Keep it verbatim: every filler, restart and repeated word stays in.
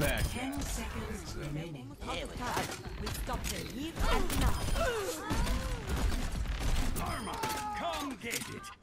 back. Ten seconds remaining. Here we go. We stopped it here and now. Karma, come get it.